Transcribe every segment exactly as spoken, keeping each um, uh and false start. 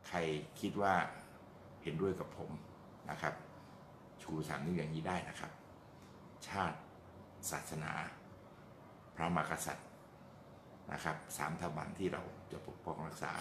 ใครคิดว่าเห็นด้วยกับผมนะครับชูสามนิ้วอย่างนี้ได้นะครับชาติศาสนาพระมหากษัตริย์นะครับสามสถาบันที่เราจะปกป้องรักษา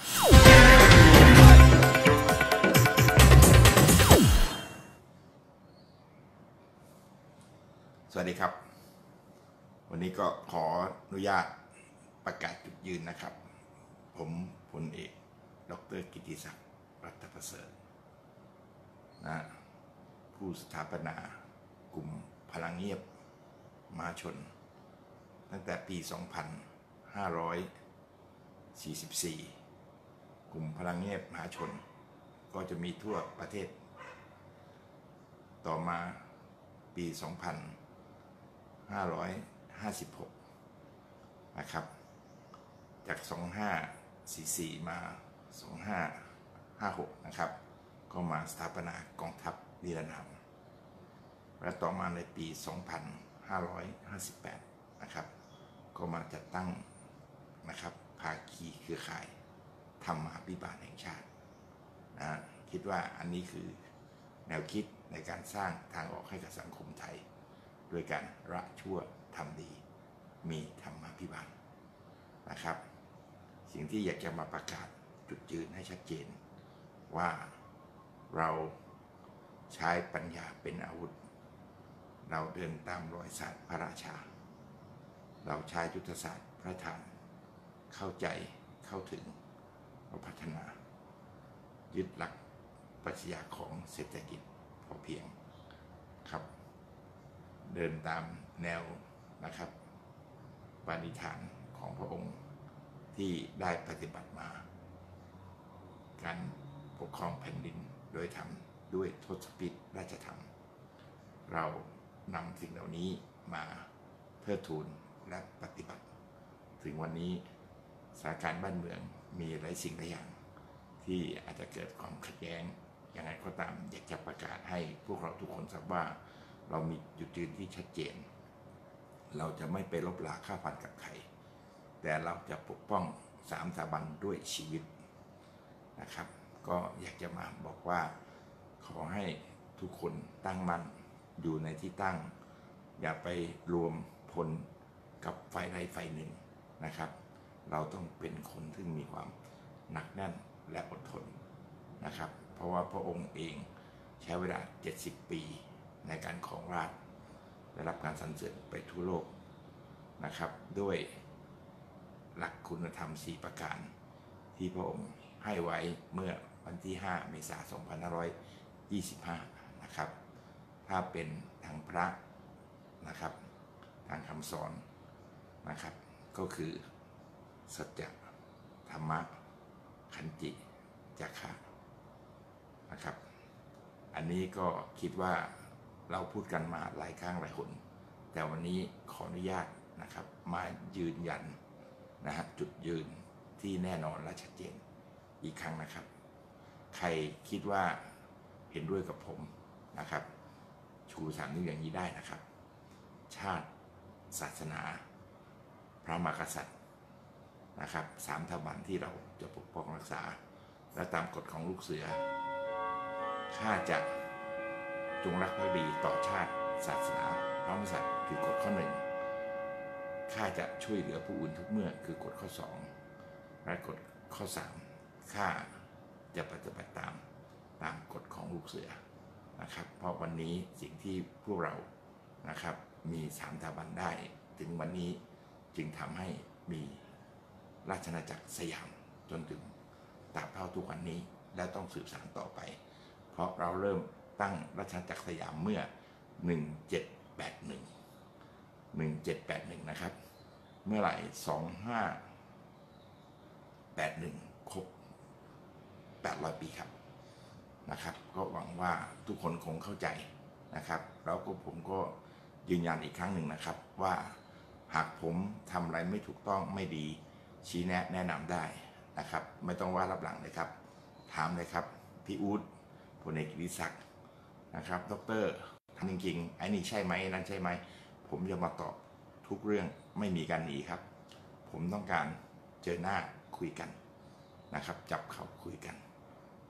สวัสดีครับวันนี้ก็ขออนุญาตประกาศจุดยืนนะครับผมพลเอกดร.กิติศักดิ์รัตนประเสริฐนะผู้สถาปนากลุ่มพลังเงียบมหาชนตั้งแต่ปี สองพันห้าร้อยสี่สิบสี่ กลุ่มพลังเงียบมหาชนก็จะมีทั่วประเทศต่อมาปี สองพันห้าร้อยห้าสิบหก นะครับจาก สองพันห้าร้อยสี่สิบสี่ มา สองพันห้าร้อยห้าสิบหก นะครับก็มาสถาปนากองทัพนิรนามและต่อมาในปี สองพันห้าร้อยห้าสิบแปด นะครับก็มาจัดตั้งนะครับภาคีเครือข่ายธรรมาภิบาลแห่งชาตินะคิดว่าอันนี้คือแนวคิดในการสร้างทางออกให้กับสังคมไทยด้วยการละชั่วทำดีมีธรรมาภิบาลนะครับสิ่งที่อยากจะมาประกาศจุดยืนให้ชัดเจนว่าเราใช้ปัญญาเป็นอาวุธเราเดินตามรอยศาสตร์พระราชาเราใช้ยุทธศาสตร์พระธรรมเข้าใจเข้าถึงเราพัฒนายึดหลักปรัชญาของเศรษฐกิจพอเพียงครับเดินตามแนวนะครับปณิธานของพระองค์ที่ได้ปฏิบัติมาการปกครองแผ่นดินโดยทำด้วยทศพิธราชธรรมเรานำสิ่งเหล่านี้มาเทิดทูนและปฏิบัติถึงวันนี้สถานการณ์บ้านเมืองมีหลายสิ่งหลายอย่างที่อาจจะเกิดความขัดแย้งอย่างไรก็ตามอยากจะประกาศให้พวกเราทุกคนทราบว่าเรามีจุดยืนที่ชัดเจนเราจะไม่ไปลบราค่าฟันกับใครแต่เราจะปกป้องสามสถาบันด้วยชีวิตนะครับก็อยากจะมาบอกว่าขอให้ทุกคนตั้งมั่นอยู่ในที่ตั้งอย่าไปรวมพลกับฝ่ายใดฝ่ายหนึ่งนะครับเราต้องเป็นคนที่มีความหนักแน่นและอดทนนะครับเพราะว่าพระองค์เองใช้เวลาเจ็ดสิบปีในการครองราชย์ได้รับการสรรเสริญไปทั่วโลกนะครับด้วยหลักคุณธรรมสี่ประการที่พระองค์ให้ไว้เมื่อวันที่ห้าเมษายน สองพันห้าร้อยยี่สิบห้า นะครับถ้าเป็นทางพระนะครับทางคำสอนนะครับก็คือสัจจะธรรมะขันติจาคะนะครับอันนี้ก็คิดว่าเราพูดกันมาหลายครั้งหลายคนแต่วันนี้ขออนุญาตนะครับมายืนยันนะฮะจุดยืนที่แน่นอนและชัดเจนอีกครั้งนะครับใครคิดว่าเห็นด้วยกับผมนะครับชูสามนิ้วอย่างนี้ได้นะครับชาติศาสนาพระมหากษัตริย์นะครับสามสถาบันที่เราจะปกป้องรักษาและตามกฎของลูกเสือข้าจะจงรักภักดีต่อชาติศาสนาพระมหากษัตริย์คือกฎข้อหนึ่งข้าจะช่วยเหลือผู้อื่นทุกเมื่อคือกฎข้อสองและกฎข้อสามข้าจะปฏิบัติตามตามกฎของลูกเสือนะครับเพราะวันนี้สิ่งที่พวกเรานะครับมีสามสถาบันได้ถึงวันนี้จึงทำให้มีราชอาณาจักรสยามจนถึงตราบเท่าทุกวันนี้และต้องสืบสานต่อไปเพราะเราเริ่มตั้งราชอาณาจักรสยามเมื่อหนึ่งเจ็ดแปดหนึ่ง หนึ่งเจ็ดแปดหนึ่งนะครับเมื่อไหร่สองพันห้าร้อยแปดสิบเอ็ดครบแปดร้อยปีครับนะครับก็หวังว่าทุกคนคงเข้าใจนะครับแล้วก็ผมก็ยืนยันอีกครั้งหนึ่งนะครับว่าหากผมทำอะไรไม่ถูกต้องไม่ดีชี้แนะแนะนำได้นะครับไม่ต้องว่ารับหลังเลยครับถามเลยครับพี่อู๊ดพลเอกกิติศักดิ์นะครับดร.ทำจริงๆไอ้นี่ใช่ไหมนั่นใช่ไหมผมจะมาตอบทุกเรื่องไม่มีการหนีครับผมต้องการเจอหน้าคุยกันนะครับจับเข่าคุยกัน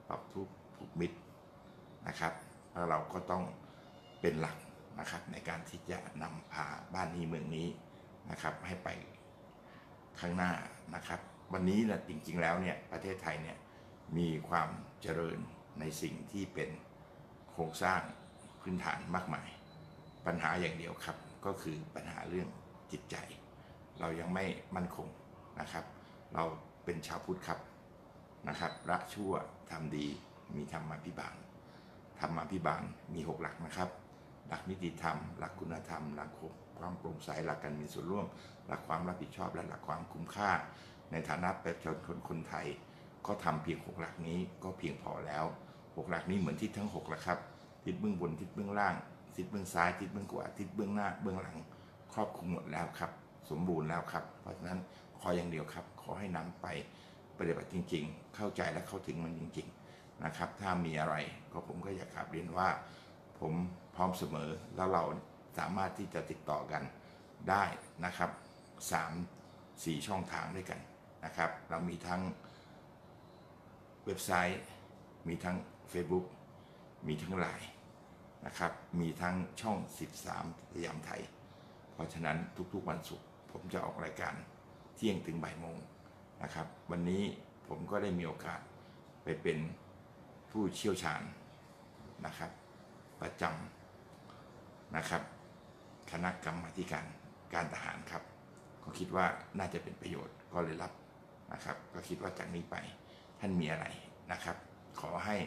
ปรับทุกข์ผูกมิตรนะครับแล้วเราก็ต้องเป็นหลักนะครับในการที่จะนำพาบ้านนี้เมืองนี้นะครับให้ไปข้างหน้านะครับวันนี้นะจริงๆแล้วเนี่ยประเทศไทยเนี่ยมีความเจริญในสิ่งที่เป็นโครงสร้างพื้นฐานมากมายปัญหาอย่างเดียวครับก็คือปัญหาเรื่องจิตใจเรายังไม่มั่นคงนะครับเราเป็นชาวพุทธครับนะครับละชั่วทำดีมีธรรมาภิบาลธรรมาภิบาลมีหกหลักนะครับหลักนิติธรรมหลักคุณธรรมหลักความโปร่งใสหลักการมีส่วนร่วมหลักความรับผิดชอบและหลักความคุ้มค่าในฐานะประชาชนคนไทยก็ทำเพียงหกหลักนี้ก็เพียงพอแล้วหกหลักนี้เหมือนทิศทั้งหกแหละครับทิศเบื้องบนทิศเบื้องล่างทิศเบื้องซ้ายทิศเบื้องขวาทิศเบื้องหน้าเบื้องหลังครอบคลุมหมดแล้วครับสมบูรณ์แล้วครับเพราะฉะนั้นขออย่างเดียวครับขอให้นำไปปฏิบัติจริงๆเข้าใจและเข้าถึงมันจริงๆนะครับถ้ามีอะไรก็ผมก็อยากกราบเรียนว่าผมพร้อมเสมอแล้วเราสามารถที่จะติดต่อกันได้นะครับสาม สี่ช่องทางด้วยกันนะครับเรามีทั้งเว็บไซต์มีทั้ง Facebook มีทั้ง ไลน์ นะครับมีทั้งช่องสิบสามสยามไทยเพราะฉะนั้นทุกๆวันศุกร์ผมจะออกรายการเที่ยงถึงบ่ายโมงนะครับวันนี้ผมก็ได้มีโอกาสไปเป็นผู้เชี่ยวชาญนะครับประจำนะครับคณะกรรมาธิการการทหารครับก็คิดว่าน่าจะเป็นประโยชน์ก็เลยรับนะครับก็คิดว่าจากนี้ไปท่านมีอะไรนะครับขอให้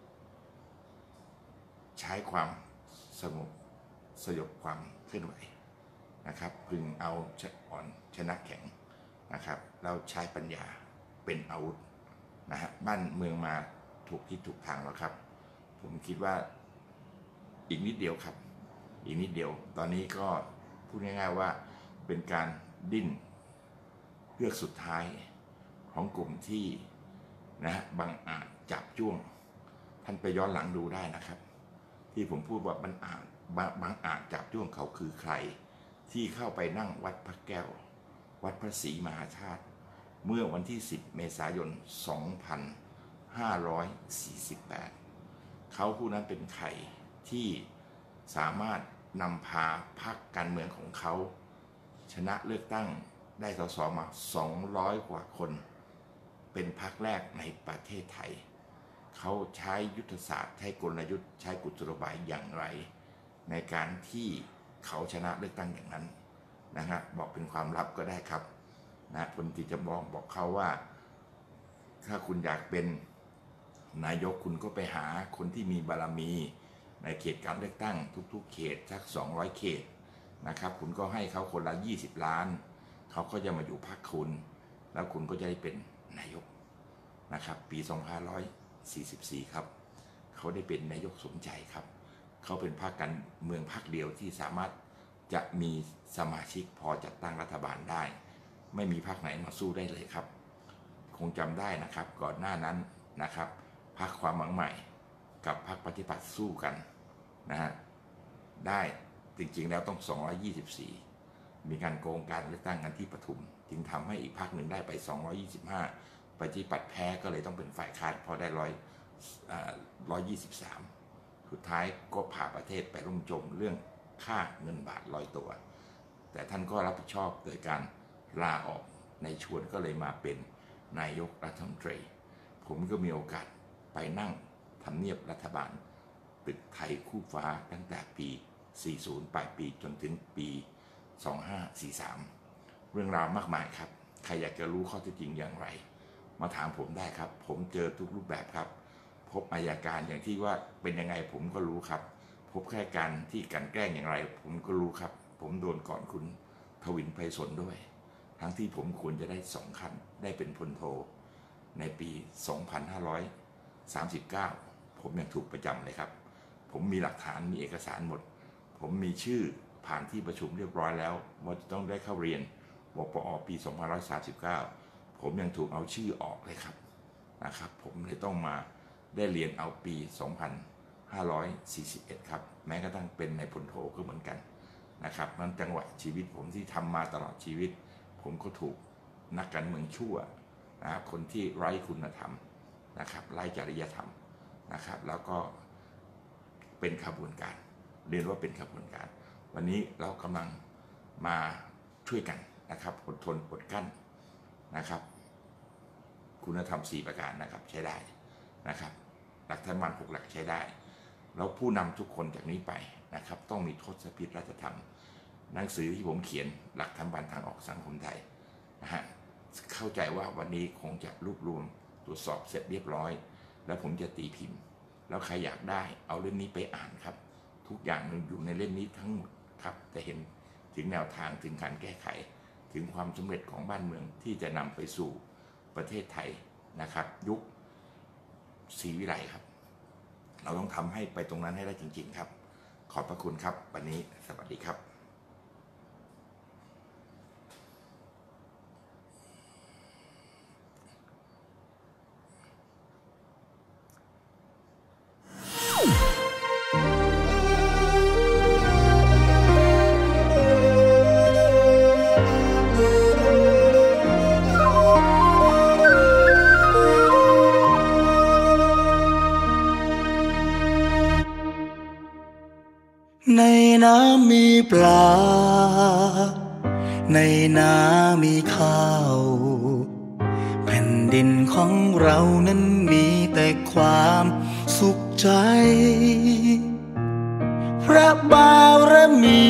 ใช้ความสงบสยบความเคลื่อนไหวนะครับพึงเอาอ่อนชนะแข็งนะครับเราใช้ปัญญาเป็นอาวุธนะฮะบ้านเมืองมาถูกที่ถูกทางแล้วครับผมคิดว่าอีกนิดเดียวครับอีกนิดเดียวตอนนี้ก็พูดง่ายๆว่าเป็นการดิ้นเลือกสุดท้ายของกลุ่มที่นะฮะบังอาจจับจ้วงท่านไปย้อนหลังดูได้นะครับที่ผมพูดว่าบังอาจบังอาจจับจ้วงเขาคือใครที่เข้าไปนั่งวัดพระแก้ววัดพระศรีมหาธาตุเมื่อวันที่สิบเมษายนสองพันห้าร้อยสี่สิบแปดเขาผู้นั้นเป็นใครที่สามารถนำพาพรรคการเมืองของเขาชนะเลือกตั้งได้สสมาสองร้อยกว่าคนเป็นพรรคแรกในประเทศไทยเขาใช้ยุทธศาสตร์ใช้กลยุทธ์ใช้กุศโลบายอย่างไรในการที่เขาชนะเลือกตั้งอย่างนั้นนะฮะบอกเป็นความลับก็ได้ครับนะคนที่จะบอกบอกเขาว่าถ้าคุณอยากเป็นนายกคุณก็ไปหาคนที่มีบารมีในเขตการเลือกตั้งทุกๆเขตสักสองร้อยเขตนะครับคุณก็ให้เขาคนละยี่สิบล้านเขาก็จะมาอยู่พรรคคุณแล้วคุณก็จะได้เป็นนายกนะครับปีสองพันห้าร้อยสี่สิบสี่ครับเขาได้เป็นนายกสมใจครับเขาเป็นพรรคการเมืองพรรคเดียวที่สามารถจะมีสมาชิกพอจัดตั้งรัฐบาลได้ไม่มีพรรคไหนมาสู้ได้เลยครับคงจำได้นะครับก่อนหน้านั้นนะครับพรรคความหวังใหม่กับพรรคปฏิปัติสู้กันนะฮะได้จริงๆแล้วต้องสองร้อยยี่สิบสี่มีการโกงการเลือกตั้งกันที่ปทุมจึงทำให้อีกพรรคหนึ่งได้ไปสองร้อยยี่สิบห้าปฏิปัติแพ้ก็เลยต้องเป็นฝ่ายค้านเพราะได้ร้อยร้อยยี่สิบสามสุดท้ายก็พาประเทศไปร่มจมเรื่องค่าเงินบาทลอยตัวแต่ท่านก็รับผิดชอบโดยการลาออกในชวนก็เลยมาเป็นนายกรัฐมนตรีผมก็มีโอกาสไปนั่งทำเนียบรัฐบาลตึกไทยคู่ฟ้าตั้งแต่ปีสี่สิบปลายปีจนถึงปีสองพันห้าร้อยสี่สิบสามเรื่องราวมากมายครับใครอยากจะรู้ข้อเท็จจริงอย่างไรมาถามผมได้ครับผมเจอทุกรูปแบบครับพบอัยการอย่างที่ว่าเป็นยังไงผมก็รู้ครับพบแค่การที่กันแกล้งอย่างไรผมก็รู้ครับผมโดนก่อนคุณทวินไพศาลด้วยทั้งที่ผมควรจะได้สองขั้นได้เป็นพลโทในปีสองพันห้าร้อยสามสิบเก้าผมยังถูกประจำเลยครับผมมีหลักฐานมีเอกสารหมดผมมีชื่อผ่านที่ประชุมเรียบร้อยแล้วว่าจะต้องได้เข้าเรียนวปอปีสองพันห้าร้อยสามสิบเก้าผมยังถูกเอาชื่อออกเลยครับนะครับผมเลยต้องมาได้เรียนเอาปีสองพันห้าร้อยสี่สิบเอ็ดครับแม้กระทั่งเป็นในพลโทก็เหมือนกันนะครับนั้นจังหวะชีวิตผมที่ทำมาตลอดชีวิตผมก็ถูกนักการเมืองชั่วนะครับคนที่ไร้คุณธรรมนะครับไร้จริยธรรมนะครับแล้วก็เป็นขบวนการเรียนว่าเป็นขบวนการวันนี้เรากำลังมาช่วยกันนะครับอดทนอดกั้นนะครับคุณธรรมสี่ประการนะครับใช้ได้นะครับหลักธรรมะหกหลักใช้ได้แล้วผู้นำทุกคนจากนี้ไปนะครับต้องมีทศพิธราชธรรมหนังสือที่ผมเขียนหลักธรรมบันทางออกสังคมไทยนะฮะเข้าใจว่าวันนี้คงจะรวบรวมตรวจสอบเสร็จเรียบร้อยแล้วผมจะตีพิมพ์แล้วใครอยากได้เอาเล่มนี้ไปอ่านครับทุกอย่างอยู่ในเล่มนี้ทั้งหมดครับจะเห็นถึงแนวทางถึงการแก้ไขถึงความสำเร็จของบ้านเมืองที่จะนำไปสู่ประเทศไทยนะครับยุคศรีวิไลครับเราต้องทำให้ไปตรงนั้นให้ได้จริงๆครับขอบพระคุณครับวันนี้สวัสดีครับในน้ำมีปลาในนามีข้าวแผ่นดินของเรานั้นมีแต่ความสุขใจพระบารมี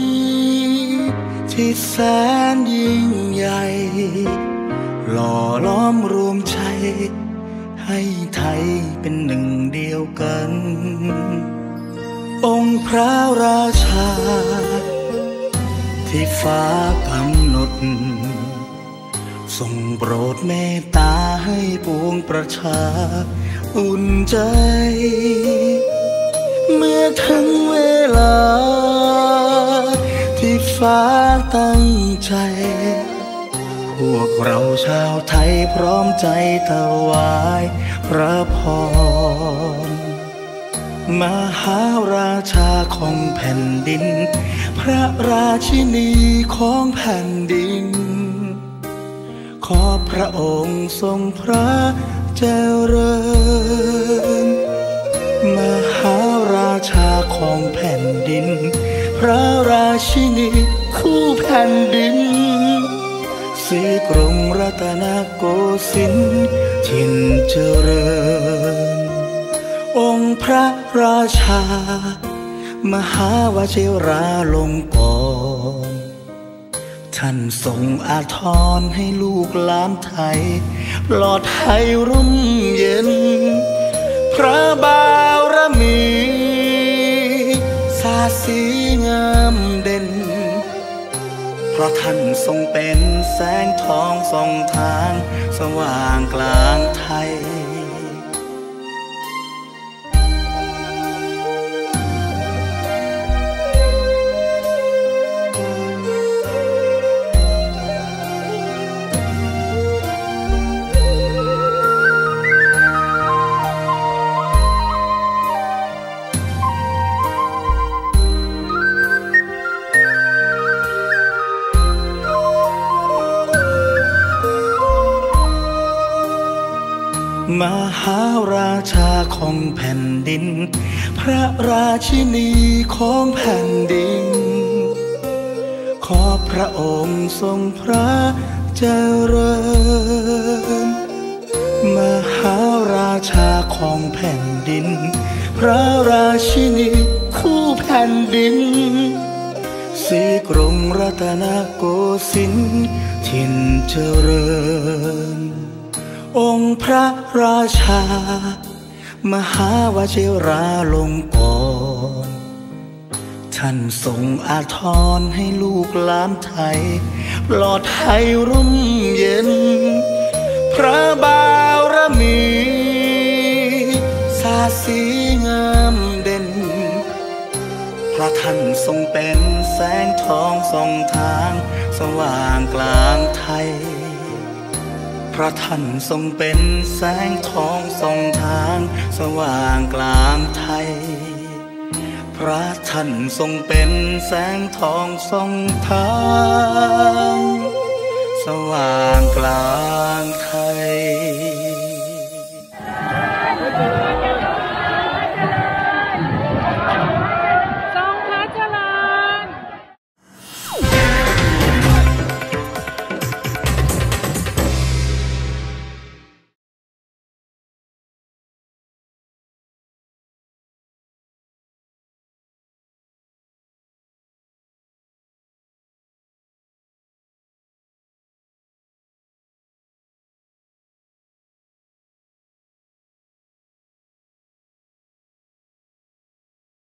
ที่แสนยิ่งใหญ่หล่อล้อมรวมใจให้ไทยเป็นหนึ่งเดียวกันองค์พระราชาที่ฟ้ากำหนดทรงโปรดเมตตาให้ปวงประชาอุ่นใจเมื่อถึงเวลาที่ฟ้าตั้งใจพวกเราชาวไทยพร้อมใจถวายพระพรมหาราชาของแผ่นดินพระราชินีของแผ่นดินขอพระองค์ทรงพระเจริญมหาราชาของแผ่นดินพระราชินีคู่แผ่นดินศรีกรุงรัตนโกสินทร์ถิ่นเจริญองค์พระราชามหาวชิราลงกรณ์ท่านทรงอาทรให้ลูกหลานไทยปลอดภัยร่มเย็นพระบารมีสาดสีงามเด่นเพราะท่านทรงเป็นแสงทองส่องทางสว่างกลางไทยมหาราชาของแผ่นดินพระราชินีของแผ่นดินขอพระองค์ทรงพระเจริญมหาราชาของแผ่นดินพระราชินีคู่แผ่นดินศรีกรุงรัตนโกสินทร์ถิ่นเจริญองค์พระราชามหาวชิราลงกรณ์ท่านทรงอาทรให้ลูกหลานไทยปลอดภัยร่มเย็นพระบารมีสาดสีงามเด่นเพราะท่านทรงเป็นแสงทองส่องทางสว่างกลางไทยพระท่านทรงเป็นแสงทองส่องทางสว่างกลางไทยพระท่านทรงเป็นแสงทองส่องทางสว่างกลางไท